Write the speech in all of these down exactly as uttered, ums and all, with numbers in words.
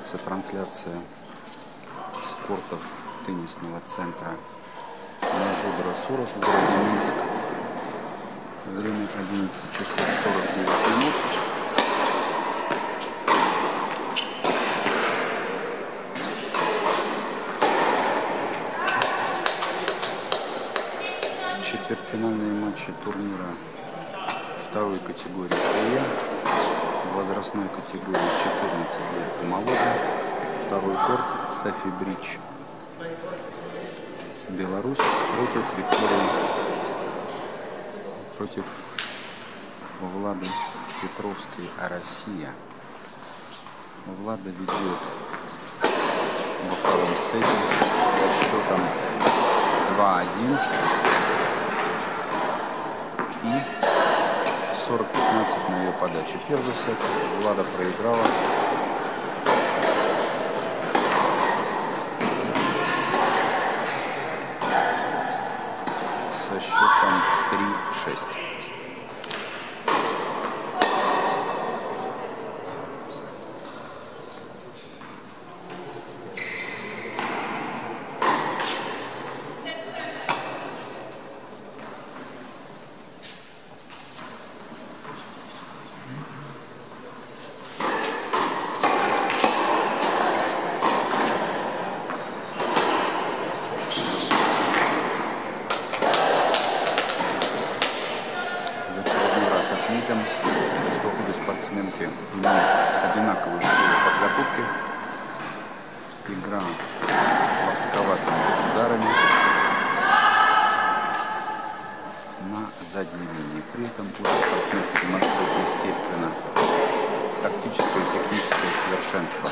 ведется трансляция с кортов теннисного центра Нажудра Суров в городе Минск. Время одиннадцать часов сорок девять минут. Четвертьфинальные матчи турнира второй категории ТЕ, возрастной категории четырнадцать лет и моложе. Второй корт Софи Бридж. Беларусь против Виктории, против Влады Петровской, а Россия. Влада ведет во втором сете со счетом два один. И сорок пятнадцать на ее подаче. Первый сет Влада проиграла. Со счетом три шесть. Что обе спортсменки имеют одинаковую силу подготовки. Игра плосковатыми ударами на задней линии. При этом обе спортсменки демонстрируют, естественно, тактическое и техническое совершенство.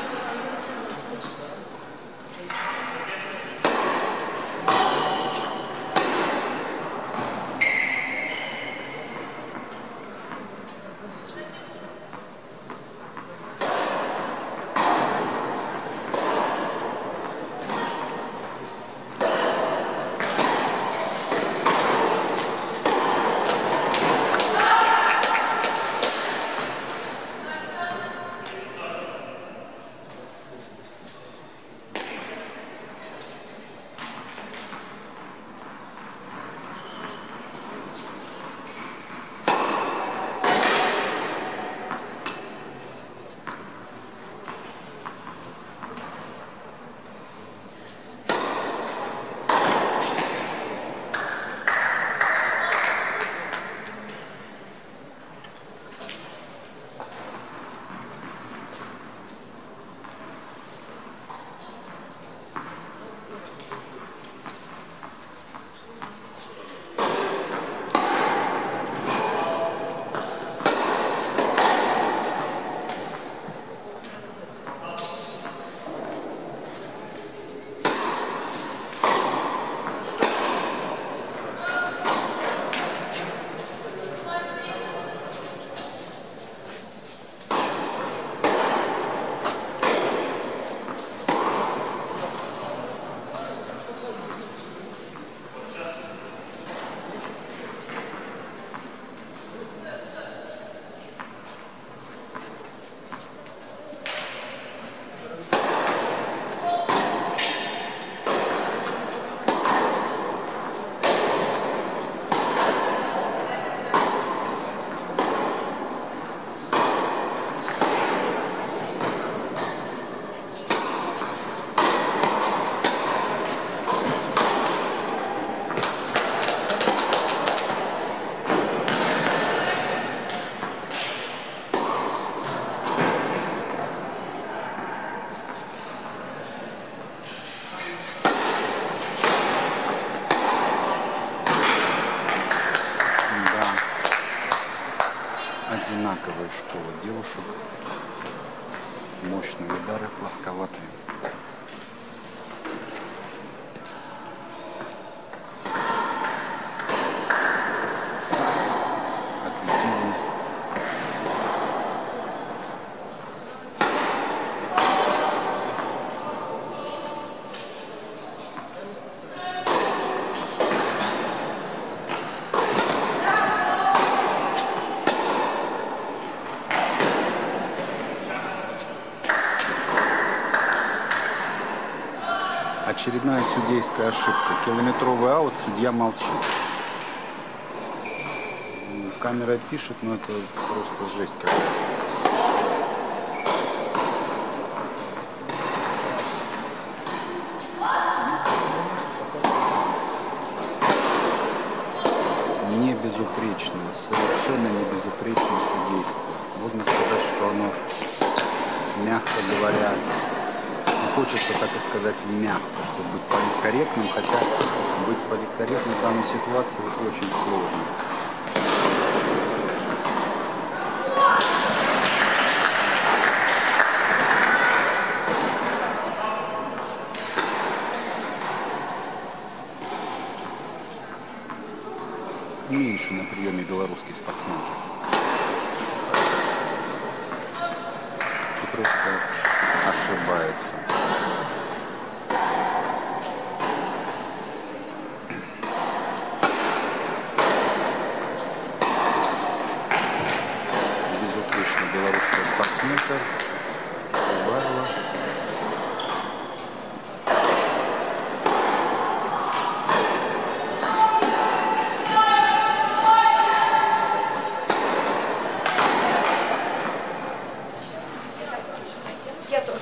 Одинаковая школа девушек, мощные удары, плосковатые. Атлетизм. Очередная судейская ошибка. Километровый аут, судья молчит. Камера пишет, но это просто жесть какая-то. Не безупречно, совершенно не безупречное судейство. Можно сказать, что оно, мягко говоря, не хочется так и сказать мягко, чтобы быть политкорректным, хотя быть политкорректным в данной ситуации очень сложно. Меньше на приеме белорусской спортсменки. Петровская ошибается. Безупречно белорусская спортсменка добавила. Я тоже.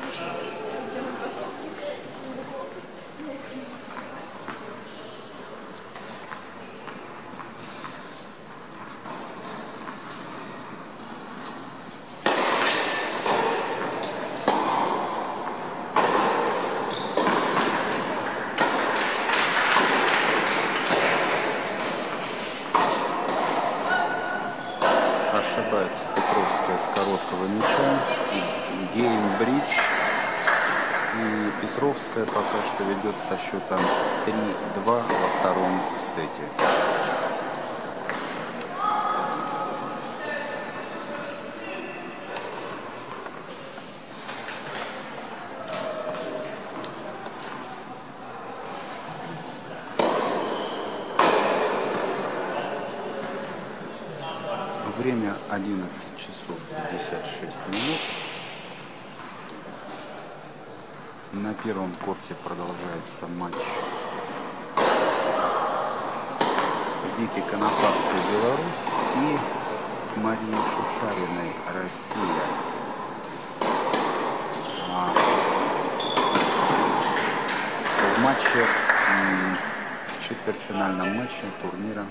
Ошибается Петровская с короткого мяча. Геймбридж. И Петровская пока что ведет со счетом три-два во втором сете. Время одиннадцать часов пятьдесят шесть минут. На первом корте продолжается матч Вики Конопадской, Беларусь, и Марии Шушариной, Россия. А в матче, в четвертьфинальном матче турнира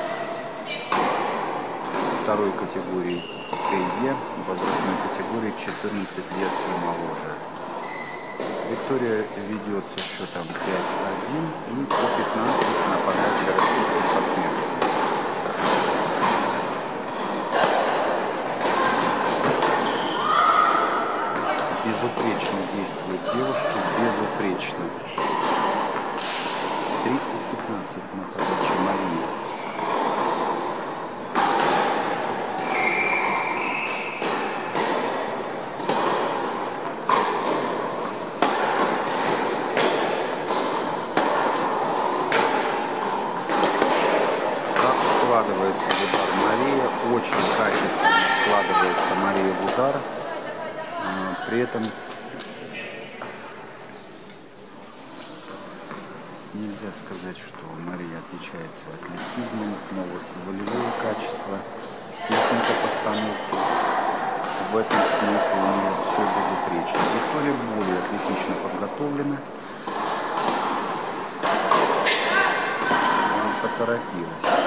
второй категории КЕ, возрастной категории четырнадцать лет и моложе. Виктория ведет со счетом пять-один и по пятнадцать на подаче российских спортсменов. Безупречно действуют девушки, безупречно. тридцать-пятнадцать на подаче Марии. Вкладывается в удар Мария, очень качественно вкладывается Мария в удар, при этом нельзя сказать, что Мария отличается атлетизмом, но вот волевые качества, техника постановки, в этом смысле у нее все безупречно. Виктория более атлетично подготовлена, поторопилась.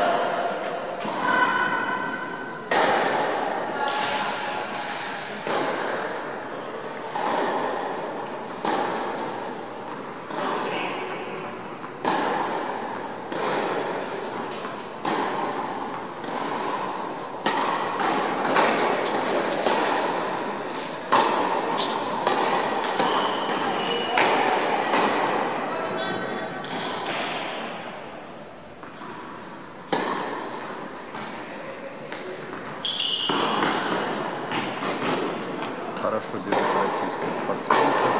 Хорошо бежит российская спортсменка.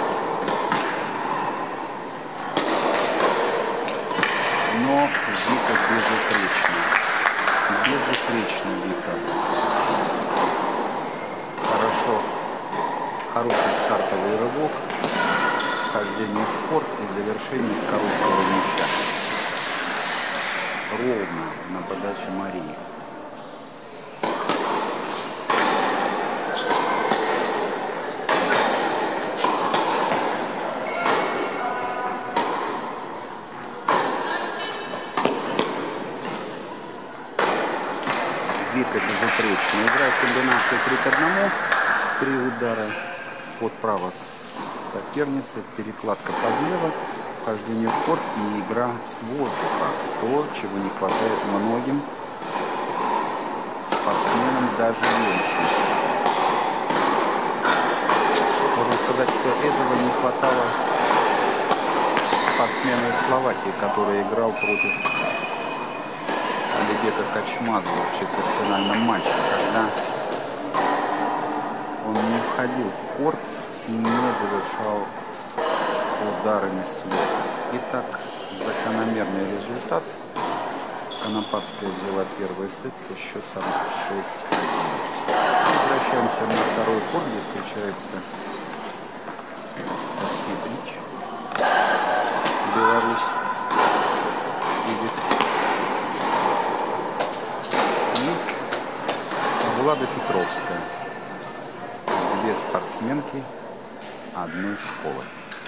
Но Вика безупречна. Безупречна Вика. Хорошо. Хороший стартовый рывок. вхождение в корт и завершение с короткого мяча. Ровно на подаче Марии. Вика безупречно играет комбинацию три к одному. Три удара под право соперницы, перекладка под лево, вхождение в корт и игра с воздуха. То, чего не хватает многим спортсменам, даже меньше. Можно сказать, что этого не хватало спортсмену из Словакии, который играл против Алибека Качмазова в четвертьфинальном матче, когда он не входил в корт и не завершал ударами сверху. Итак, закономерный результат. Конопатская взяла первый сет со счетом шесть один. Возвращаемся на второй корт, где встречается София Брич. Беларусь видит. И Влада Петровская. Две спортсменки одной школы.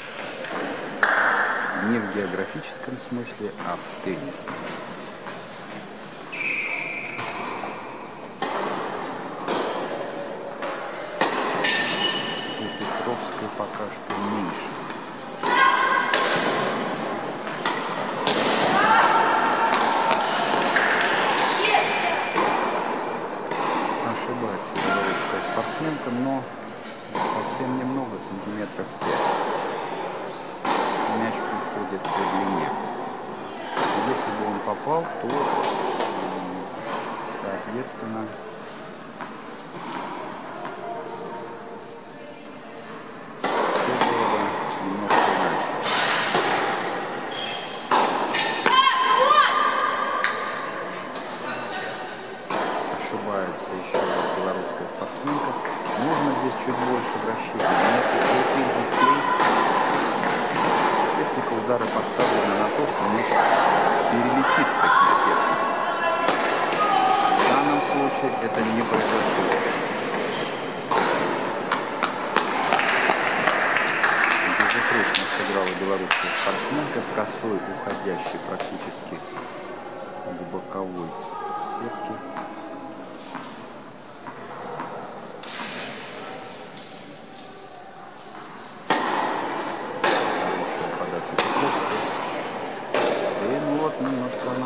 Не в географическом смысле, а в теннисном. У Петровской пока что меньше. Ошибается белорусская спортсменка, но совсем немного, сантиметров пять. Мяч уходит по длине. Если бы он попал, то, соответственно, все было бы немножко дальше. Ошибается еще раз белорусская спортсменка. Нужно здесь чуть больше вращения. Но у этих детей техника удара поставлена на то, что мяч перелетит таки сетку. В данном случае это не произошло. Безупречно сыграла белорусская спортсменка, косой, уходящий практически к боковой сетке. Немножко она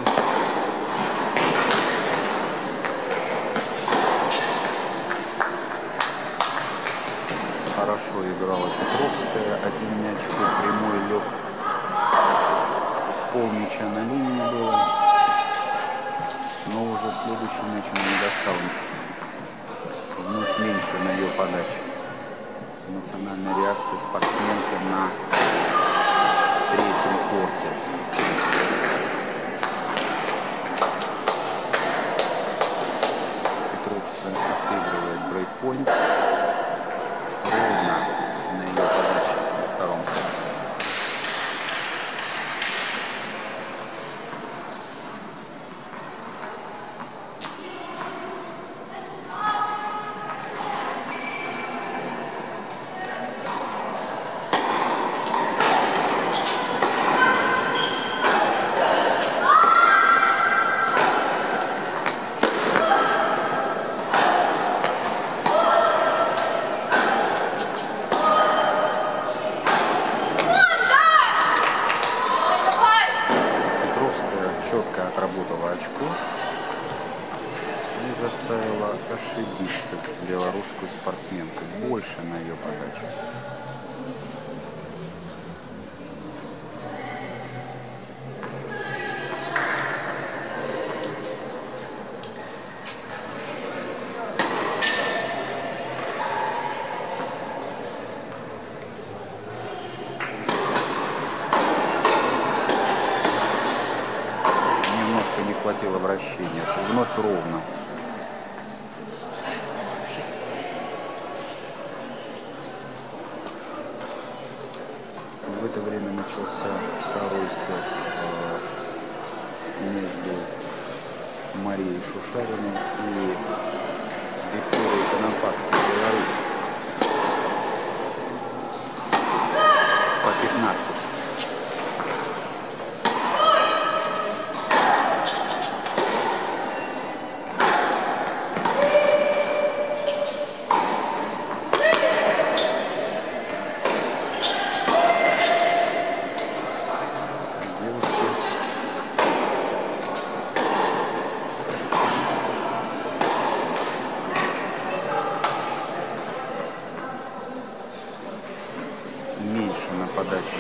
хорошо играла Петровская. Один мяч был прямой, лег пол мяча на линии было, но уже следующий мяч он не достал. Вновь меньше на ее подаче. Эмоциональная реакция спортсменки на третьем корте. Отыгрывает брейкпоинт ровно на ее подаче во втором сете. Четко отработала очко и заставила ошибиться белорусскую спортсменку. Больше на ее подаче. Хватило вращения, вновь ровно. Марии Шушариной и Виктории Конопадской, Беларусь. По пятнадцать. Меньше на подаче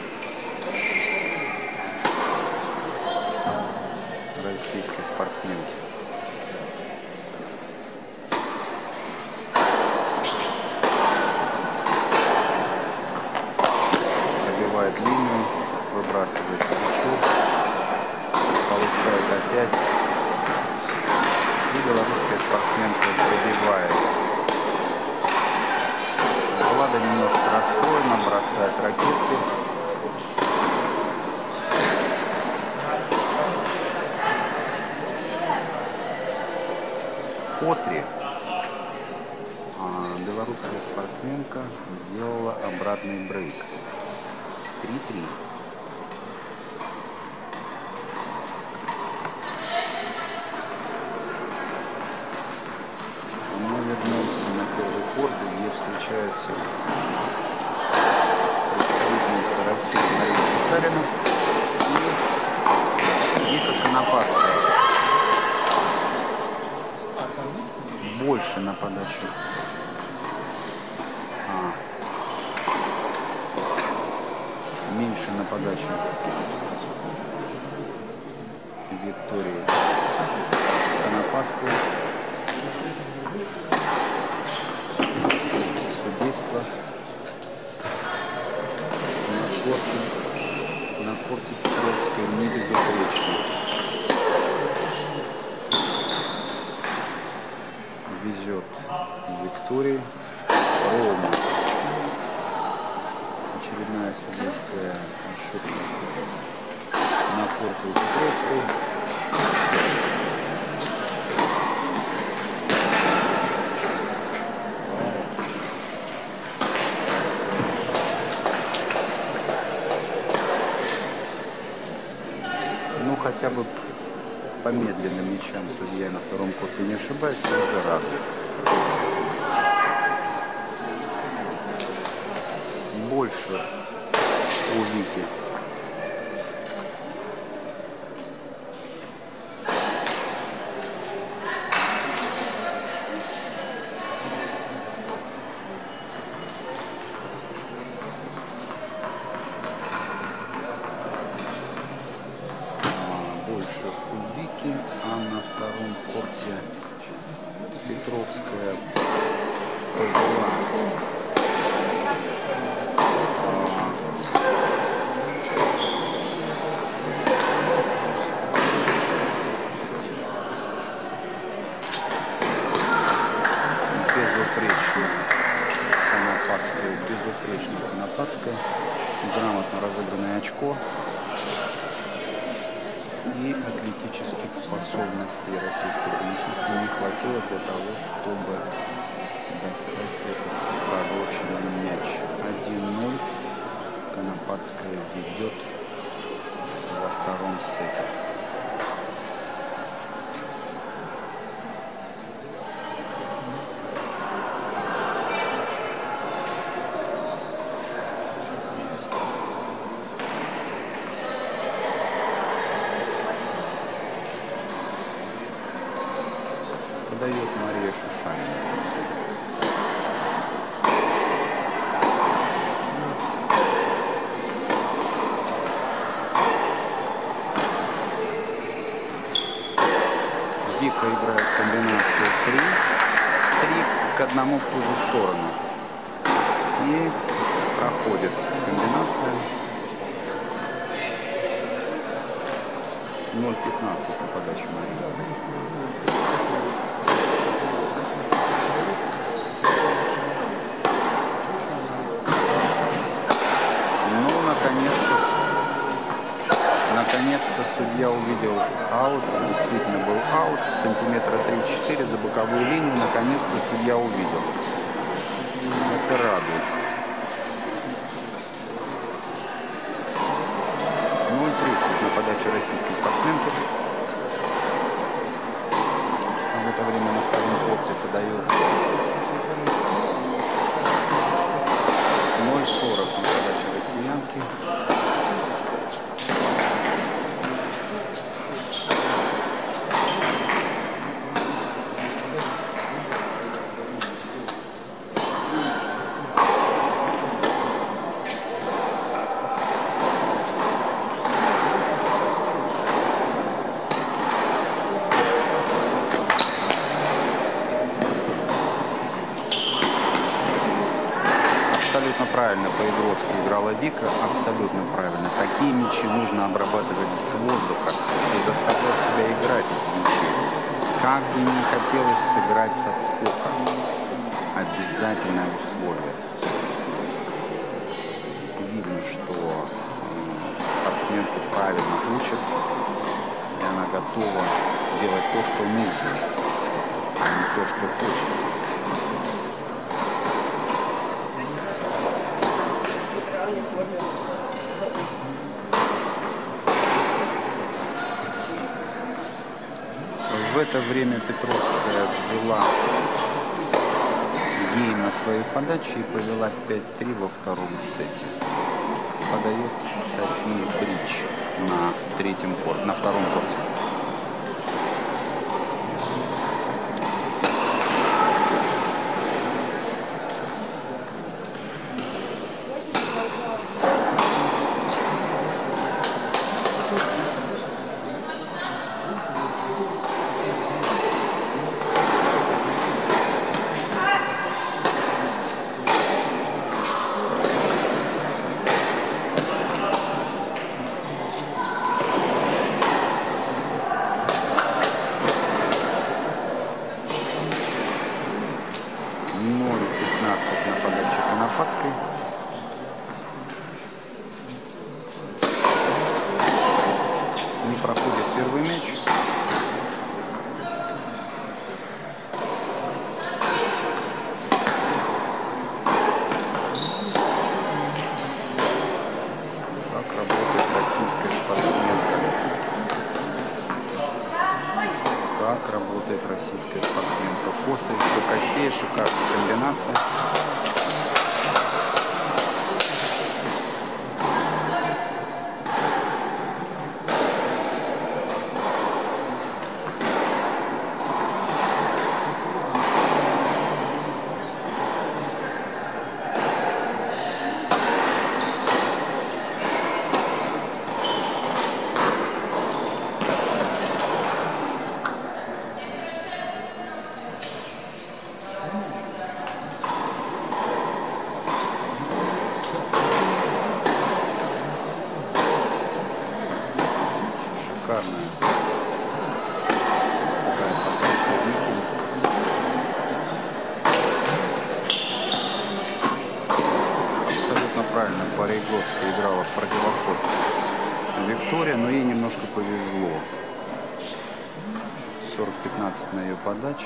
российской спортсменки. Забивает линию, выбрасывает свечу, получает опять. И белорусская спортсменка забивает. Влада немножко расстроена, бросает ракетку. По три. А белорусская спортсменка сделала обратный брейк. три-три. Мы вернулся на первый корт, где встречаются представительница России Мария Шушарина и Вика Конопадская. Больше на подачу. А. Меньше на подачу Виктории Конопадской. Судейство на корте, на корте Петровской не безупречно. Везет Виктории ровно. Очередное судейское ошибка на корте Петровской. Ну, хотя бы по медленным мячам судья на втором корте не ошибается, уже рад. Больше у Вики. А на втором корте Петровская повела безупречно Конопадская, безупречно Конопадская, грамотно разыгранное очко. И атлетических способностей российской теннисистки не хватило для того, чтобы достать этот пророченный мяч. один ноль. Конопадская ведет во втором сете. Подает Мария Шушарина. Вика играет комбинацию три. три к одному в ту же сторону. И проходит комбинация. ноль пятнадцать на подачу Марии. наконец-то Наконец-то судья увидел аут, действительно был аут, сантиметра три-четыре за боковую линию, наконец-то судья увидел. Это радует. ноль тридцать на подаче российских спортсменов. В это время на втором корте подает ноль сорок на подаче россиянки. Абсолютно правильно по-игротски играла Вика, абсолютно правильно. Такие мячи нужно обрабатывать с воздуха и заставлять себя играть эти мячи. Как бы ни хотелось сыграть с отскока. Обязательное условие. Видно, что спортсменку правильно учат, и она готова делать то, что нужно, а не то, что хочется. В это время Петровская взяла гейм на свою подачу и повела пять три во втором сете. Подает София Бридж на третьем корте, на втором корте. ноль пятнадцать на подаче Конопадской. Не проходит первый мяч. Как работает российская спортсменка. Как работает российская спортсменка. Косы, все косее, шикарная комбинация. Шикарная. Такая подача. Абсолютно правильно по-рейготски играла в противоход Виктория, но ей немножко повезло. сорок пятнадцать на ее подаче.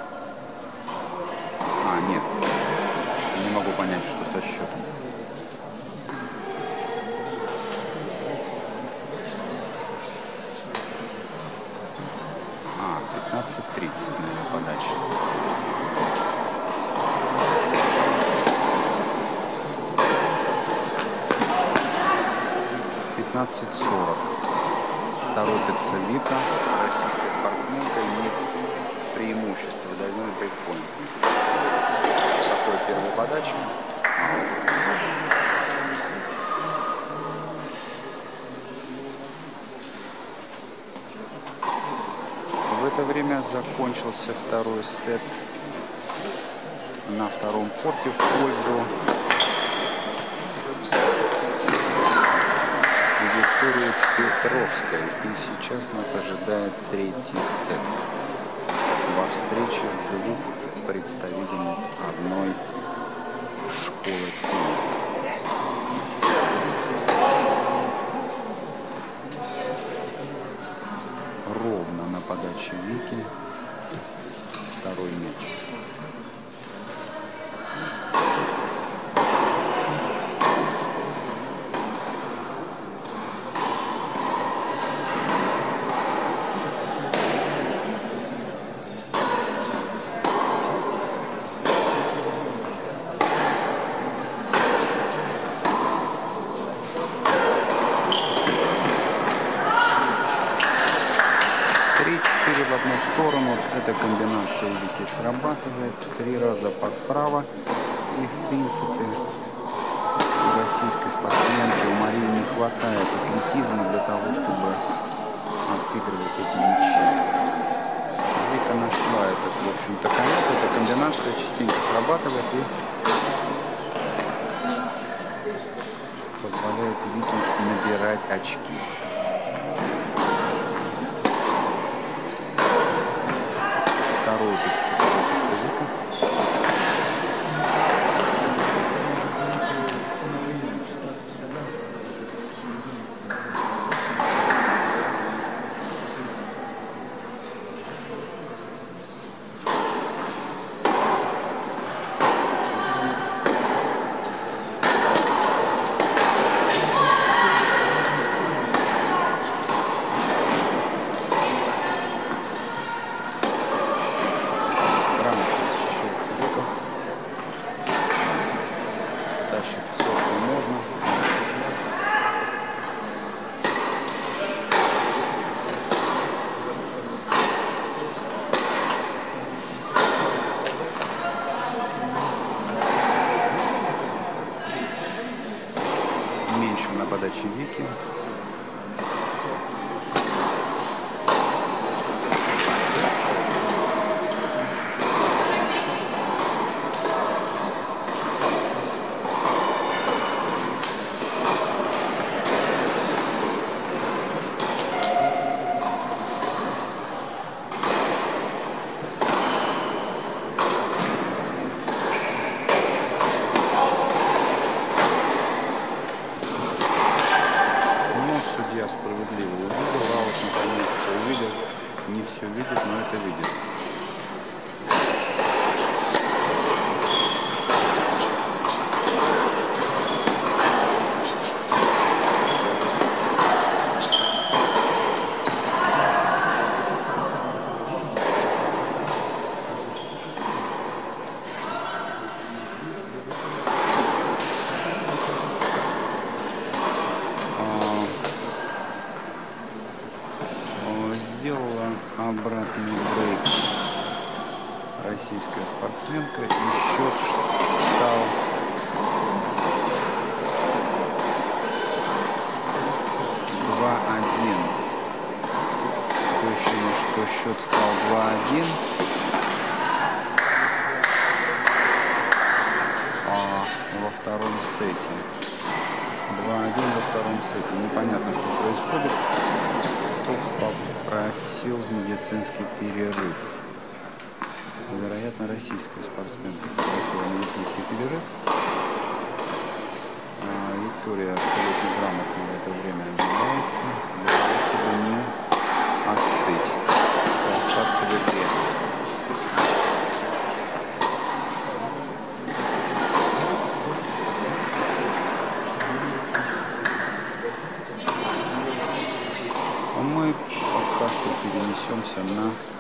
А, нет. Не могу понять, что со счетом. А, пятнадцать тридцать на ее подаче. пятнадцать сорок. Торопится Вика, российская спортсменка, имеет преимущество, двойной брейкпоинт. Такой первой подачи. В это время закончился второй сет на втором корте в пользу Виктории Петровской. И сейчас нас ожидает третий сет во встрече двух представительниц одной школы тенниса. ровно на подаче Вики. Второй мяч. три-четыре в одну сторону. Эта комбинация Вики срабатывает. Три раза подправа. И в принципе у российской спортсменки, у Марии, не хватает атлетизма для того, чтобы отыгрывать эти мячи. Вика нашла этот, в общем-то, конец. Эта комбинация частенько срабатывает и позволяет Вике набирать очки. Торопится, торопится Вика. Меньше на подаче Вики. Справедливо увидел, Раут наконец увидел, не все видит, но это видит. Сделала обратный брейк российская спортсменка, и счет стал два-один. Такое ощущение, что счет стал два-один. А во втором сете два-один во втором сете. Непонятно, что происходит. Кто попросил медицинский перерыв? Вероятно, российская спортсменка попросила медицинский перерыв. А Виктория абсолютно грамотно в это время отделяется для того, чтобы не остыть, остаться в игре. Мы пока что перенесемся на